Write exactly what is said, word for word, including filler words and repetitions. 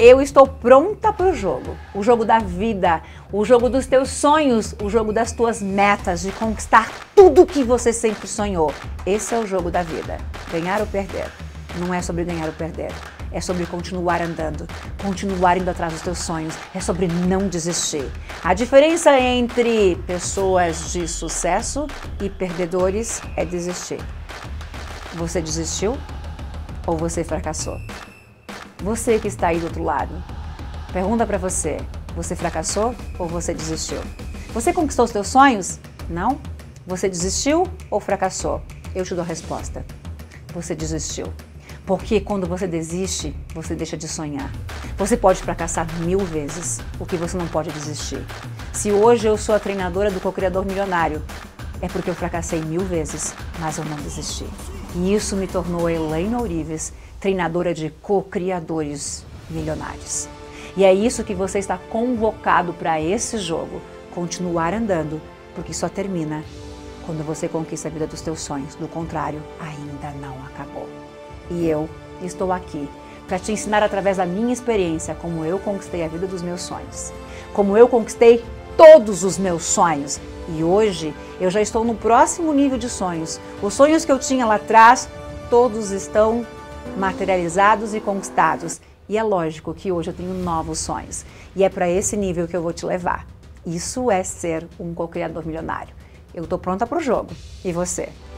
Eu estou pronta para o jogo, o jogo da vida, o jogo dos teus sonhos, o jogo das tuas metas, de conquistar tudo que você sempre sonhou. Esse é o jogo da vida, ganhar ou perder. Não é sobre ganhar ou perder, é sobre continuar andando, continuar indo atrás dos teus sonhos, é sobre não desistir. A diferença entre pessoas de sucesso e perdedores é desistir. Você desistiu ou você fracassou? Você que está aí do outro lado, pergunta para você, você fracassou ou você desistiu? Você conquistou os teus sonhos? Não? Você desistiu ou fracassou? Eu te dou a resposta. Você desistiu. Porque quando você desiste, você deixa de sonhar. Você pode fracassar mil vezes, o que você não pode desistir. Se hoje eu sou a treinadora do Co-Criador Milionário, é porque eu fracassei mil vezes, mas eu não desisti. E isso me tornou Elaine Ourives, treinadora de co-criadores milionários. E é isso que você está convocado para esse jogo, continuar andando, porque só termina quando você conquista a vida dos teus sonhos. Do contrário, ainda não acabou. E eu estou aqui para te ensinar através da minha experiência como eu conquistei a vida dos meus sonhos, como eu conquistei todos os meus sonhos. E hoje eu já estou no próximo nível de sonhos. Os sonhos que eu tinha lá atrás, todos estão materializados e conquistados. E é lógico que hoje eu tenho novos sonhos. E é para esse nível que eu vou te levar. Isso é ser um co-criador milionário. Eu estou pronta para o jogo. E você?